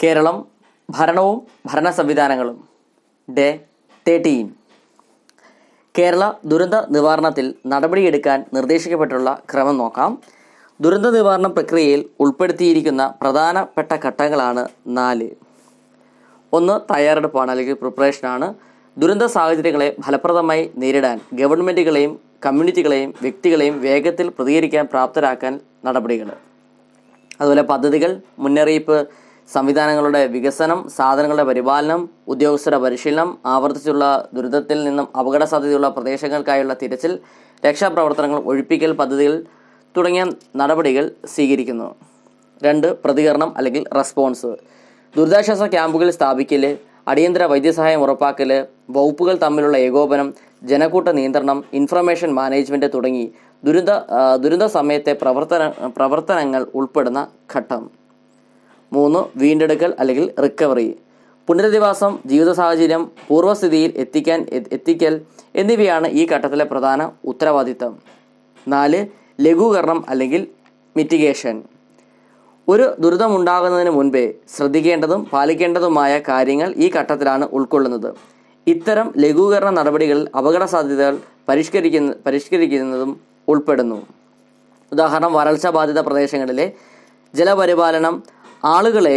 കേരളം ഭരണവും ഭരണ സംവിധാനങ്ങളും. ഡേ 13. കേരള ദുരന്ത നിവാരണത്തിൽ നടപടിയെടുക്കാൻ നിർദ്ദേശിക്കപ്പെട്ടുള്ള ക്രമം നോക്കാം. ദുരന്ത നിവാരണ പ്രക്രിയയിൽ ഉൾപ്പെടുത്തിയിരിക്കുന്ന പ്രധാനപ്പെട്ട ഘട്ടങ്ങളാണ് 4. 1. തയ്യാറെടുപ്പാണ് അല്ലെങ്കിൽ പ്രിപ്പറേഷനാണ്. ദുരന്ത സാഹചര്യങ്ങളെ ഫലപ്രദമായി നേരിടാൻ ഗവൺമെൻറ്റുകളെയും കമ്മ്യൂണിറ്റികളെയും വ്യക്തികളെയും വേഗത്തിൽ പ്രതികരിക്കാൻ പ്രാപ്തരാക്കാൻ നടപടികൾ. അതുപോലെ പദ്ധതികൾ, മുന്നറിയിപ്പ് സംവിധാനങ്ങളുടെ വികസനം, സാധനങ്ങളുടെ പരിപാലനം, ഉദ്യോഗസ്ഥരുടെ പരിശീലനം, ആവർത്തിച്ചുള്ള ദുരിതത്തിൽ നിന്നും അപകട സാധ്യതയുള്ള പ്രദേശങ്ങൾക്കായുള്ള തിരച്ചിൽ, രക്ഷാപ്രവർത്തനങ്ങൾ, ഒഴിപ്പിക്കൽ പദ്ധതികൾ തുടങ്ങിയ നടപടികൾ സ്വീകരിക്കുന്നു. 2. പ്രതികരണം അല്ലെങ്കിൽ റെസ്പോൺസ്. ദുരിതാശ്വാസ ക്യാമ്പുകൾ സ്ഥാപിക്കൽ, അടിയന്തര വൈദ്യസഹായം ഉറപ്പാക്കൽ, വകുപ്പുകൾ തമ്മിലുള്ള ഏകോപനം, ജനക്കൂട്ട നിയന്ത്രണം, ഇൻഫർമേഷൻ മാനേജ്മെൻറ്റ് തുടങ്ങി ദുരന്ത സമയത്തെ പ്രവർത്തനങ്ങൾ ഉൾപ്പെടുന്ന ഘട്ടം. 3. വീണ്ടെടുക്കൽ അല്ലെങ്കിൽ റിക്കവറി. പുനരധിവാസം, ജീവിത സാഹചര്യം പൂർവ്വസ്ഥിതിയിൽ എത്തിക്കൽ എന്നിവയാണ് ഈ ഘട്ടത്തിലെ പ്രധാന ഉത്തരവാദിത്തം. 4. ലഘൂകരണം അല്ലെങ്കിൽ മിറ്റിഗേഷൻ. ഒരു ദുരിതമുണ്ടാകുന്നതിന് മുൻപേ ശ്രദ്ധിക്കേണ്ടതും പാലിക്കേണ്ടതുമായ കാര്യങ്ങൾ ഈ ഘട്ടത്തിലാണ് ഉൾക്കൊള്ളുന്നത്. ഇത്തരം ലഘൂകരണ നടപടികളിൽ അപകട സാധ്യതകൾ പരിഷ്കരിക്കുന്നതും ഉൾപ്പെടുന്നു. ഉദാഹരണം, വരൾച്ച ബാധിത പ്രദേശങ്ങളിലെ ജലപരിപാലനം ആളുകളെ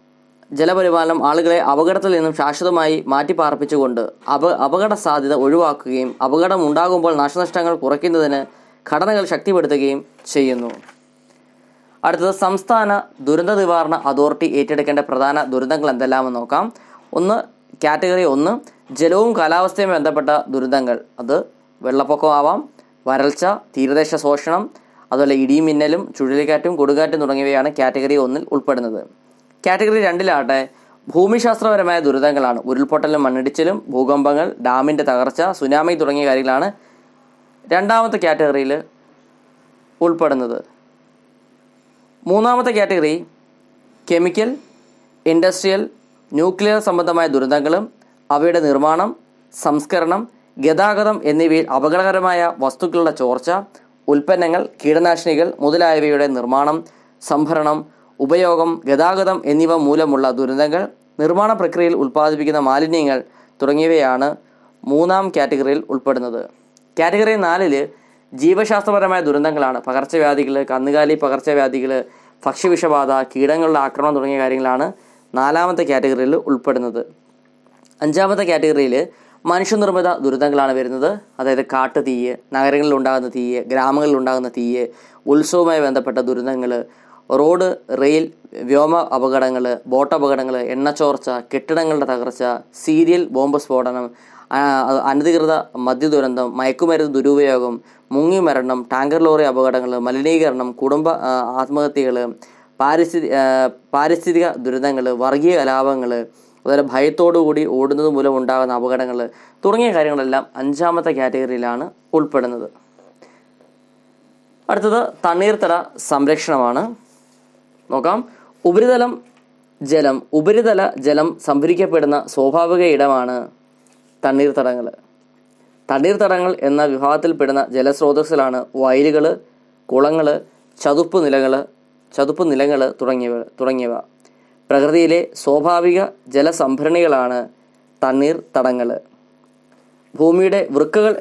അപകടത്തിൽ നിന്നും ശാശ്വതമായി മാറ്റിപ്പാർപ്പിച്ചുകൊണ്ട് അപകട സാധ്യത ഒഴിവാക്കുകയും അപകടം ഉണ്ടാകുമ്പോൾ നാശനഷ്ടങ്ങൾ കുറയ്ക്കുന്നതിന് ഘടനകൾ ശക്തിപ്പെടുത്തുകയും ചെയ്യുന്നു. അടുത്തത്, സംസ്ഥാന ദുരന്ത നിവാരണ അതോറിറ്റി ഏറ്റെടുക്കേണ്ട പ്രധാന ദുരന്തങ്ങൾ എന്തെല്ലാമെന്ന് നോക്കാം. കാറ്റഗറി 1 ജലവും കാലാവസ്ഥയും ബന്ധപ്പെട്ട ദുരന്തങ്ങൾ. അത് വെള്ളപ്പൊക്കമാവാം, വരൾച്ച, തീരദേശ ശോഷണം, അതുപോലെ ഇടിമിന്നലും ചുഴലിക്കാറ്റും കൊടുങ്കാറ്റും തുടങ്ങിയവയാണ് കാറ്റഗറി 1 ഉൾപ്പെടുന്നത്. കാറ്റഗറി 2 ഭൂമിശാസ്ത്രപരമായ ദുരിതങ്ങളാണ്. ഉരുൾപൊട്ടലും മണ്ണിടിച്ചിലും ഭൂകമ്പങ്ങൾ, ഡാമിൻ്റെ തകർച്ച, സുനാമി തുടങ്ങിയ കാര്യങ്ങളാണ് 2ാമത്തെ കാറ്റഗറിയിൽ ഉൾപ്പെടുന്നത്. 3ാമത്തെ കാറ്റഗറി കെമിക്കൽ, ഇൻഡസ്ട്രിയൽ, ന്യൂക്ലിയർ സംബന്ധമായ ദുരന്തങ്ങളും അവയുടെ നിർമ്മാണം, സംസ്കരണം, ഗതാഗതം എന്നിവയിൽ അപകടകരമായ വസ്തുക്കളുടെ ചോർച്ച, ഉൽപ്പന്നങ്ങൾ, കീടനാശിനികൾ മുതലായവയുടെ നിർമ്മാണം, സംഭരണം, ഉപയോഗം, ഗതാഗതം എന്നിവ മൂലമുള്ള ദുരന്തങ്ങൾ, നിർമ്മാണ പ്രക്രിയയിൽ ഉൽപ്പാദിപ്പിക്കുന്ന മാലിന്യങ്ങൾ തുടങ്ങിയവയാണ് 3ാം കാറ്റഗറിയിൽ ഉൾപ്പെടുന്നത്. കാറ്റഗറി 4 ജീവശാസ്ത്രപരമായ ദുരന്തങ്ങളാണ്. പകർച്ചവ്യാധികൾ, കന്നുകാലി പകർച്ചവ്യാധികൾ, ഭക്ഷ്യവിഷബാധ, കീടങ്ങളുടെ ആക്രമണം തുടങ്ങിയ കാര്യങ്ങളാണ് 4ാമത്തെ കാറ്റഗറിയിൽ ഉൾപ്പെടുന്നത്. 5ാമത്തെ കാറ്റഗറിയിൽ മനുഷ്യനിർമ്മിത ദുരന്തങ്ങളാണ് വരുന്നത്. അതായത് കാട്ടുതീയ്, നഗരങ്ങളിൽ ഉണ്ടാകുന്ന തീയ്, ഗ്രാമങ്ങളിൽ ഉണ്ടാകുന്ന തീയ്, ഉത്സവവുമായി ബന്ധപ്പെട്ട ദുരന്തങ്ങൾ, റോഡ്, റെയിൽ, വ്യോമ അപകടങ്ങൾ, ബോട്ട് അപകടങ്ങൾ, എണ്ണച്ചോർച്ച, കെട്ടിടങ്ങളുടെ തകർച്ച, സീരിയൽ ബോംബ് സ്ഫോടനം, അനധികൃത മദ്യദുരന്തം, മയക്കുമരുന്ന് ദുരുപയോഗം, മുങ്ങിമരണം, ടാങ്കർ ലോറി അപകടങ്ങൾ, മലിനീകരണം, കുടുംബ ആത്മഹത്യകൾ, പാരിസ്ഥിതിക ദുരന്തങ്ങൾ, വർഗീയ കലാപങ്ങൾ, അതുപോലെ ഭയത്തോടുകൂടി ഓടുന്നത് മൂലം ഉണ്ടാകുന്ന അപകടങ്ങൾ തുടങ്ങിയ കാര്യങ്ങളെല്ലാം 5ാമത്തെ കാറ്റഗറിയിലാണ് ഉൾപ്പെടുന്നത്. അടുത്തത് തണ്ണീർത്തട സംരക്ഷണമാണ്. നോക്കാം. ഉപരിതല ജലം സംഭരിക്കപ്പെടുന്ന സ്വാഭാവിക ഇടമാണ് തണ്ണീർത്തടങ്ങൾ. തണ്ണീർത്തടങ്ങൾ എന്ന വിഭാഗത്തിൽപ്പെടുന്ന ജലസ്രോതസ്സുകളാണ് വയലുകൾ, കുളങ്ങൾ, ചതുപ്പ് നിലങ്ങൾ തുടങ്ങിയവ. പ്രകൃതിയിലെ സ്വാഭാവിക ജലസംഭരണികളാണ് തണ്ണീർത്തടങ്ങൾ. ഭൂമിയുടെ വൃക്കകൾ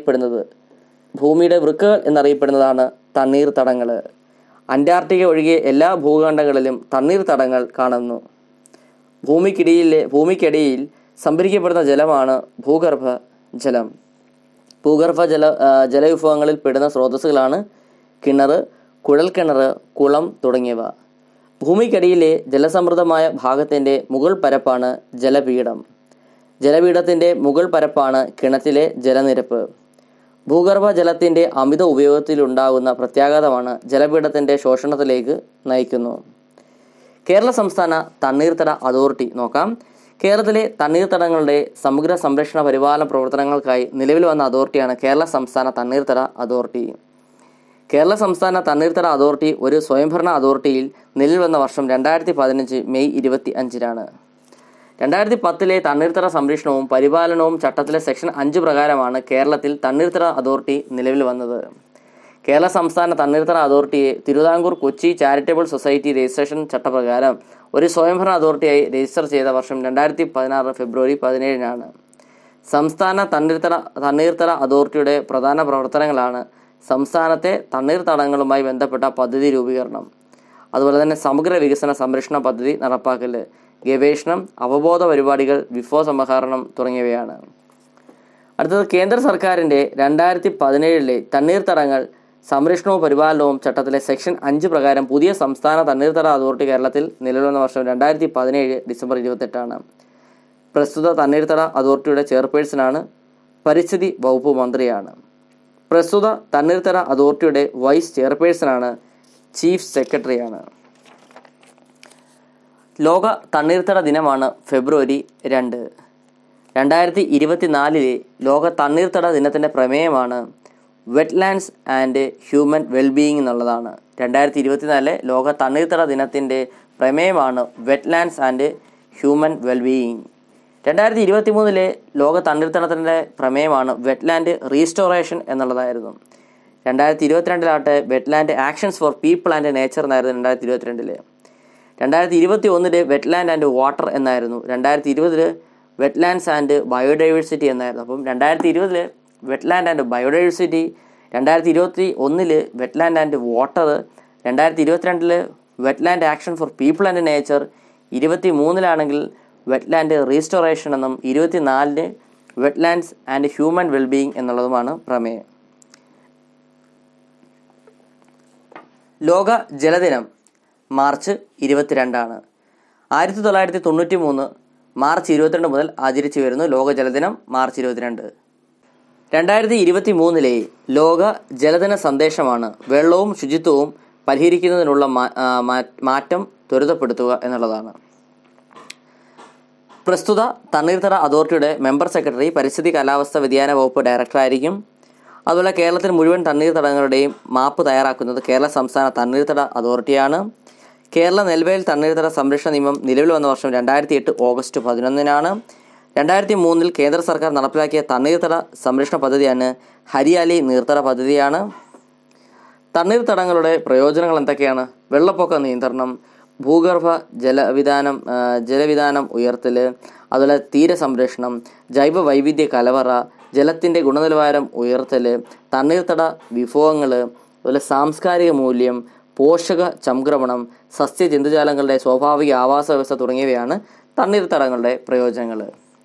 എന്നറിയപ്പെടുന്നതാണ് തണ്ണീർത്തടങ്ങൾ. അന്റാർട്ടിക്ക ഒഴികെ എല്ലാ ഭൂഖണ്ഡങ്ങളിലും തണ്ണീർത്തടങ്ങൾ കാണുന്നു. ഭൂമിക്കടിയിൽ സംഭരിക്കപ്പെടുന്ന ജലമാണ് ഭൂഗർഭ ജലം. ജലവിഭവങ്ങളിൽ പെടുന്ന സ്രോതസ്സുകളാണ് കിണർ, കുഴൽക്കിണർ, കുളം തുടങ്ങിയവ. ഭൂമിക്കടിയിലെ ജലസമൃദ്ധമായ ഭാഗത്തിൻ്റെ മുകൾ പരപ്പാണ് ജലപീഠം. ജലപീഠത്തിൻ്റെ മുകൾ പരപ്പാണ് കിണറ്റിലെ ജലനിരപ്പ്. ഭൂഗർഭ ജലത്തിൻ്റെ അമിത ഉപയോഗത്തിലുണ്ടാകുന്ന പ്രത്യാഘാതമാണ് ജലപീഠത്തിൻ്റെ ശോഷണത്തിലേക്ക് നയിക്കുന്നു. കേരള സംസ്ഥാന തണ്ണീർത്തട അതോറിറ്റി നോക്കാം. കേരളത്തിലെ തണ്ണീർത്തടങ്ങളുടെ സമഗ്ര സംരക്ഷണ പരിപാലന പ്രവർത്തനങ്ങൾക്കായി നിലവിൽ വന്ന അതോറിറ്റിയാണ് കേരള സംസ്ഥാന തണ്ണീർത്തട അതോറിറ്റി. കേരള സംസ്ഥാന തണ്ണീർത്തട അതോറിറ്റി ഒരു സ്വയംഭരണ അതോറിറ്റിയിൽ നിലവിൽ വന്ന വർഷം 2015 മെയ് 25. 2010 തണ്ണീർത്തട സംരക്ഷണവും പരിപാലനവും ചട്ടത്തിലെ സെക്ഷൻ 5 പ്രകാരമാണ് കേരളത്തിൽ തണ്ണീർത്തട അതോറിറ്റി നിലവിൽ വന്നത്. കേരള സംസ്ഥാന തണ്ണീർത്തട അതോറിറ്റിയെ Thiruvithamkoor Kochi charitable society registration ചട്ടപ്രകാരം ഒരു സ്വയംഭരണ അതോറിറ്റിയായി രജിസ്റ്റർ ചെയ്ത വർഷം 2016 ഫെബ്രുവരി 17 സംസ്ഥാന തണ്ണീർത്തട അതോറിറ്റിയുടെ പ്രധാന പ്രവർത്തനങ്ങളാണ് സംസ്ഥാനത്തെ തണ്ണീർത്തടങ്ങളുമായി ബന്ധപ്പെട്ട പദ്ധതി രൂപീകരണം, അതുപോലെ തന്നെ സമഗ്ര വികസന സംരക്ഷണ പദ്ധതി നടപ്പാക്കൽ, ഗവേഷണം, അവബോധ പരിപാടികൾ, വിഭവ സമാഹരണം തുടങ്ങിയവയാണ്. അടുത്തത് കേന്ദ്ര സർക്കാരിൻ്റെ 2017 തണ്ണീർത്തടങ്ങൾ സംരക്ഷണവും പരിപാലനവും ചട്ടത്തിലെ സെക്ഷൻ 5 പ്രകാരം പുതിയ സംസ്ഥാന തണ്ണീർത്തട അതോറിറ്റി കേരളത്തിൽ നിലവിൽ വന്ന വർഷം 2017 ഡിസംബർ 28. പ്രസ്തുത തണ്ണീർത്തട അതോറിറ്റിയുടെ ചെയർപേഴ്സണാണ് പരിസ്ഥിതി വകുപ്പ് മന്ത്രിയാണ്. പ്രസ്തുത തണ്ണീർത്തട അതോറിറ്റിയുടെ വൈസ് ചെയർപേഴ്സണാണ് ചീഫ് സെക്രട്ടറിയാണ്. ലോക തണ്ണീർത്തട ദിനമാണ് ഫെബ്രുവരി 2. 2024 ലോക തണ്ണീർത്തട ദിനത്തിൻ്റെ പ്രമേയമാണ് വെറ്റ്ലാൻഡ്സ് ആൻഡ് ഹ്യൂമൻ വെൽബീയിങ് എന്നുള്ളതാണ്. 2024 ലോക തണ്ണീർത്തട ദിനത്തിൻ്റെ പ്രമേയമാണ് വെറ്റ്ലാൻഡ്സ് ആൻഡ് ഹ്യൂമൻ വെൽബീയിങ്. 2023 ലോക തണ്ണീർത്തടത്തിൻ്റെ പ്രമേയമാണ് വെറ്റ്ലാൻഡ് റീസ്റ്റോറേഷൻ എന്നുള്ളതായിരുന്നു. 2022 wetland actions for people and nature എന്നായിരുന്നു 2022. 2021 വെറ്റ്ലാൻഡ് ആൻഡ് വാട്ടർ എന്നായിരുന്നു. 2020 വെറ്റ്ലാൻഡ്സ് ആൻഡ് ബയോഡൈവേഴ്സിറ്റി എന്നായിരുന്നു. അപ്പം 2020 wetland and biodiversity, 2021 wetland and water, 2022 wetland action for people and nature, 2023 wetland restoration എന്നും 2024 wetlands and human wellbeing എന്നുള്ളതുമാണ് പ്രമേയം. ലോക ജലദിനം March 22. 1993 March 22 മുതൽ ആചരിച്ചു വരുന്നു ലോക ജലദിനം മാർച്ച് 22. 2023 ലോക ജലദിന സന്ദേശമാണ് വെള്ളവും ശുചിത്വവും പരിഹരിക്കുന്നതിനുള്ള മാറ്റം ത്വരിതപ്പെടുത്തുക എന്നുള്ളതാണ്. പ്രസ്തുത തണ്ണീർത്തട അതോറിറ്റിയുടെ മെമ്പർ സെക്രട്ടറി പരിസ്ഥിതി കാലാവസ്ഥ വ്യതിയാന വകുപ്പ് ഡയറക്ടറായിരിക്കും. അതുപോലെ കേരളത്തിൽ മുഴുവൻ തണ്ണീർത്തടങ്ങളുടെയും മാപ്പ് തയ്യാറാക്കുന്നത് കേരള സംസ്ഥാന തണ്ണീർത്തട അതോറിറ്റിയാണ്. കേരള നെൽവയൽ തണ്ണീർത്തട സംരക്ഷണ നിയമം നിലവിൽ വന്ന വർഷം 2008 ഓഗസ്റ്റ് 11. 2003 കേന്ദ്ര സർക്കാർ നടപ്പിലാക്കിയ തണ്ണീർത്തട സംരക്ഷണ പദ്ധതിയാണ് ഹരിയാലി നീർത്തട പദ്ധതിയാണ്. തണ്ണീർത്തടങ്ങളുടെ പ്രയോജനങ്ങൾ എന്തൊക്കെയാണ്? വെള്ളപ്പൊക്ക നിയന്ത്രണം, ഭൂഗർഭ ജലവിധാനം ഉയർത്തൽ, അതുപോലെ തീരസംരക്ഷണം, ജൈവ വൈവിധ്യ കലവറ, ജലത്തിൻ്റെ ഗുണനിലവാരം ഉയർത്തൽ, തണ്ണീർത്തട വിഭവങ്ങൾ, അതുപോലെ സാംസ്കാരിക മൂല്യം, പോഷക സംക്രമണം, സസ്യജന്തുജാലങ്ങളുടെ സ്വാഭാവിക ആവാസ വ്യവസ്ഥ തുടങ്ങിയവയാണ് തണ്ണീർത്തടങ്ങളുടെ പ്രയോജനങ്ങൾ.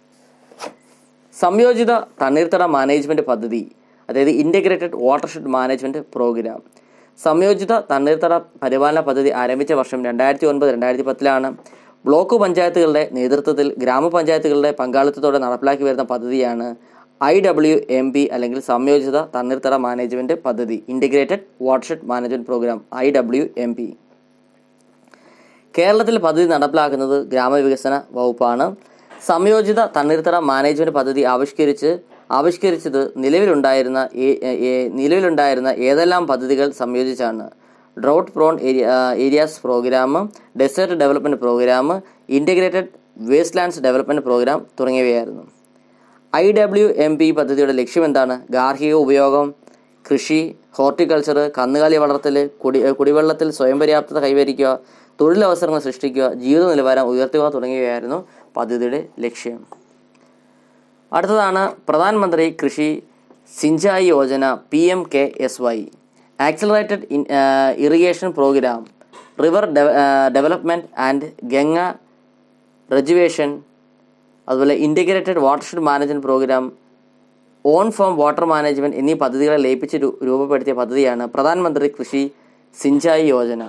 സംയോജിത തണ്ണീർത്തട മാനേജ്മെൻറ്റ് പദ്ധതി, അതായത് ഇൻ്റഗ്രേറ്റഡ് വാട്ടർഷെഡ് മാനേജ്മെൻറ്റ് പ്രോഗ്രാം. സംയോജിത തണ്ണീർത്തട പരിപാലന പദ്ധതി ആരംഭിച്ച വർഷം 2009-2010 ബ്ലോക്ക് പഞ്ചായത്തുകളുടെ നേതൃത്വത്തിൽ ഗ്രാമപഞ്ചായത്തുകളുടെ പങ്കാളിത്തത്തോടെ നടപ്പിലാക്കി വരുന്ന പദ്ധതിയാണ് IWMP അല്ലെങ്കിൽ സംയോജിത തണ്ണീർത്തട മാനേജ്മെൻറ്റ് പദ്ധതി, integrated watershed management programme IWMP. കേരളത്തിൽ പദ്ധതി നടപ്പിലാക്കുന്നത് ഗ്രാമവികസന വകുപ്പാണ്. സംയോജിത തണ്ണീർത്തട മാനേജ്മെൻറ്റ് പദ്ധതി ആവിഷ്കരിച്ചത് നിലവിലുണ്ടായിരുന്ന ഏതെല്ലാം പദ്ധതികൾ സംയോജിച്ചാണ്? Drought prone areas programme, desert development programme, integrated wastelands development programme തുടങ്ങിയവയായിരുന്നു. IWMP പദ്ധതിയുടെ ലക്ഷ്യം എന്താണ്? ഗാർഹിക ഉപയോഗം, കൃഷി, ഹോർട്ടിക്കൾച്ചർ, കന്നുകാലി വളർത്തൽ, കുടിവെള്ളത്തിൽ സ്വയം പര്യാപ്തത കൈവരിക്കുക, തൊഴിലവസരങ്ങൾ സൃഷ്ടിക്കുക, ജീവിത നിലവാരം ഉയർത്തുക തുടങ്ങിയവയായിരുന്നു പദ്ധതിയുടെ ലക്ഷ്യം. അടുത്തതാണ് പ്രധാനമന്ത്രി Krishi Sinchayee Yojana PMKSY, accelerated irrigation programme, river development and Ganga rejuvenation, അതുപോലെ integrated watershed management programme, on farm water management എന്നീ പദ്ധതികളെ ലയിപ്പിച്ച് രൂപപ്പെടുത്തിയ പദ്ധതിയാണ് പ്രധാനമന്ത്രി കൃഷി സിഞ്ചായി യോജന.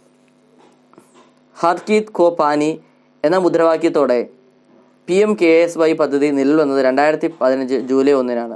ഹർ ചീത് കോ പാനി എന്ന മുദ്രാവാക്യത്തോടെ PMKSY പദ്ധതി നിലവിൽ വന്നത് 2015 ജൂലൈ 1.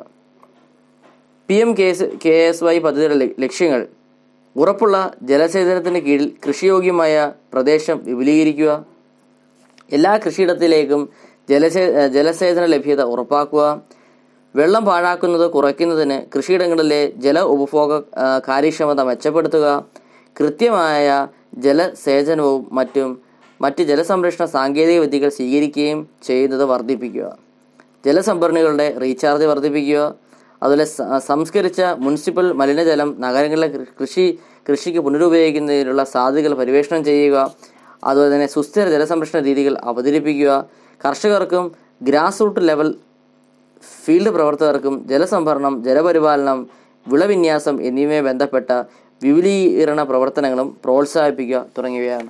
PMKSY പദ്ധതിയുടെ ലക്ഷ്യങ്ങൾ: ഉറപ്പുള്ള ജലസേചനത്തിന് കീഴിൽ കൃഷിയോഗ്യമായ പ്രദേശം വിപുലീകരിക്കുക, എല്ലാ കൃഷിയിടത്തിലേക്കും ജലസേചന ലഭ്യത ഉറപ്പാക്കുക, വെള്ളം പാഴാക്കുന്നത് കുറയ്ക്കുന്നതിന് കൃഷിയിടങ്ങളിലെ ജല ഉപഭോഗ കാര്യക്ഷമത മെച്ചപ്പെടുത്തുക, കൃത്യമായ ജലസേചനവും മറ്റ് ജലസംരക്ഷണ സാങ്കേതിക വിദ്യകൾ സ്വീകരിക്കുകയും ചെയ്യുന്നത് വർദ്ധിപ്പിക്കുക, ജലസംഭരണികളുടെ റീചാർജ് വർദ്ധിപ്പിക്കുക, അതുപോലെ സംസ്കരിച്ച മുനിസിപ്പൽ മലിനജലം നഗരങ്ങളിലെ കൃഷിക്ക് പുനരുപയോഗിക്കുന്നതിനുള്ള സാധ്യതകൾ പര്യവേഷണം ചെയ്യുക, അതുപോലെ തന്നെ സുസ്ഥിര ജലസംരക്ഷണ രീതികൾ അവതരിപ്പിക്കുക, കർഷകർക്കും ഗ്രാസ് റൂട്ട് ലെവൽ ഫീൽഡ് പ്രവർത്തകർക്കും ജലസംഭരണം, ജലപരിപാലനം, വിളവിന്യാസം എന്നിവയുമായി ബന്ധപ്പെട്ട വിപുലീകരണ പ്രവർത്തനങ്ങളും പ്രോത്സാഹിപ്പിക്കുക തുടങ്ങിയവയാണ്.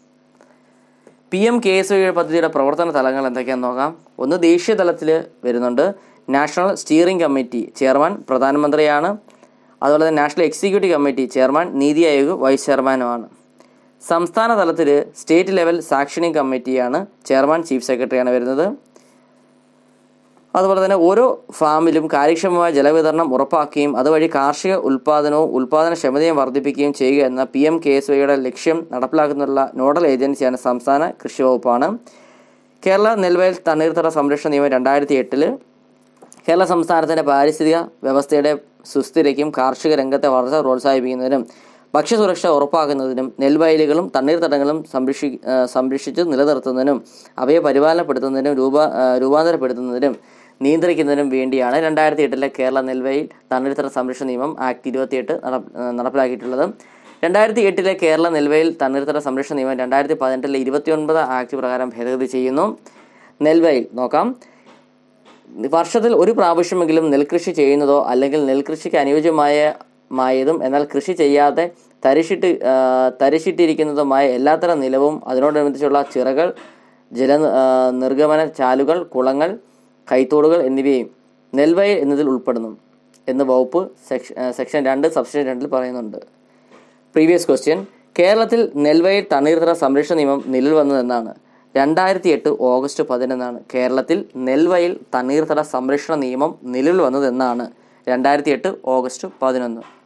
PMKSY പദ്ധതിയുടെ പ്രവർത്തന തലങ്ങൾ എന്തൊക്കെയാണെന്ന് നോക്കാം. ഒന്ന്, ദേശീയ തലത്തിൽ വരുന്നുണ്ട്. നാഷണൽ സ്റ്റിയറിംഗ് കമ്മിറ്റി ചെയർമാൻ പ്രധാനമന്ത്രിയാണ്. അതുപോലെ തന്നെ national executive committee chairman NITI Aayog vice ചെയർമാനുമാണ്. സംസ്ഥാന തലത്തിൽ സ്റ്റേറ്റ് ലെവൽ സാക്ഷനിങ് കമ്മിറ്റിയാണ്, ചെയർമാൻ ചീഫ് സെക്രട്ടറിയാണ് വരുന്നത്. അതുപോലെ തന്നെ ഓരോ ഫാമിലും കാര്യക്ഷമമായ ജലവിതരണം ഉറപ്പാക്കുകയും അതുവഴി കാർഷിക ഉൽപ്പാദനവും ഉൽപ്പാദനക്ഷമതയും വർദ്ധിപ്പിക്കുകയും ചെയ്യുക എന്ന PMKSYയുടെ ലക്ഷ്യം നടപ്പിലാക്കുന്നതിനുള്ള നോഡൽ ഏജൻസിയാണ് സംസ്ഥാന കൃഷി വകുപ്പാണ്. കേരള നെൽവയൽ തണ്ണീർത്തട സംരക്ഷണ നിയമം 2008 കേരള സംസ്ഥാനത്തിൻ്റെ പാരിസ്ഥിതിക വ്യവസ്ഥയുടെ സുസ്ഥിരതയ്ക്കും കാർഷിക രംഗത്തെ വളർച്ച പ്രോത്സാഹിപ്പിക്കുന്നതിനും ഭക്ഷ്യസുരക്ഷ ഉറപ്പാക്കുന്നതിനും നെൽവയലുകളും തണ്ണീർത്തടങ്ങളും സംരക്ഷിച്ച് നിലനിർത്തുന്നതിനും അവയെ പരിപാലനപ്പെടുത്തുന്നതിനും രൂപാന്തരപ്പെടുത്തുന്നതിനും നിയന്ത്രിക്കുന്നതിനും വേണ്ടിയാണ് 2008 കേരള നെൽവയൽ തണ്ണീർത്തട സംരക്ഷണ നിയമം ആക്ട് 28 നടപ്പിലാക്കിയിട്ടുള്ളത്. 2008 കേരള നെൽവയൽ തണ്ണീർത്തട സംരക്ഷണ നിയമം 2018 29 ആക്ട് പ്രകാരം ഭേദഗതി ചെയ്യുന്നു. നെൽവയൽ നോക്കാം. വർഷത്തിൽ ഒരു പ്രാവശ്യമെങ്കിലും നെൽകൃഷി ചെയ്യുന്നതോ അല്ലെങ്കിൽ നെൽകൃഷിക്ക് അനുയോജ്യമായതും എന്നാൽ കൃഷി ചെയ്യാതെ തരിശിട്ടിരിക്കുന്നതുമായ എല്ലാത്തരം നിലവും അതിനോടനുബന്ധിച്ചുള്ള ചിറകൾ, ജല നിർഗമന ചാലുകൾ, കുളങ്ങൾ, കൈത്തോടുകൾ എന്നിവയും നെൽവയൽ എന്നതിൽ ഉൾപ്പെടുന്നു എന്ന് വകുപ്പ് സെക്ഷൻ 2 സബ്സെക്ഷൻ 2 പറയുന്നുണ്ട്. പ്രീവിയസ് ക്വസ്റ്റ്യൻ, കേരളത്തിൽ നെൽവയൽ തണ്ണീർത്തട സംരക്ഷണ നിയമം നിലവിൽ വന്നതെന്നാണ്? 2008 ഓഗസ്റ്റ് 11 കേരളത്തിൽ നെൽവയൽ തണ്ണീർത്തട സംരക്ഷണ നിയമം നിലവിൽ വന്നതെന്നാണ്? 2008 ഓഗസ്റ്റ് 11.